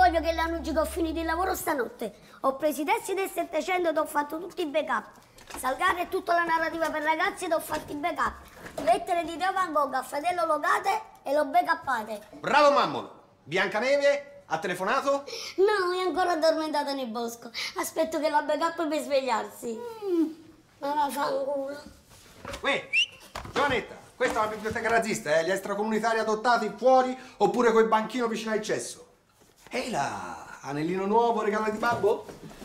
voglio che le annunci che ho finito il lavoro stanotte. Ho preso i testi del 700 e ho fatto tutti i backup. Salgare e tutta la narrativa per ragazzi ed ho fatto i backup. Lettere di Teo Van Gogh a fratello logate e lo backuppate. Bravo Mammolo! Biancaneve ha telefonato? No, è ancora addormentato nel bosco. Aspetto che la backup per svegliarsi. Ma vaffanculo. Uè, Giovanetta, questa è la biblioteca razzista, gli extracomunitari adottati fuori oppure quel banchino vicino al cesso. Ehi là, anellino nuovo, regalo di babbo?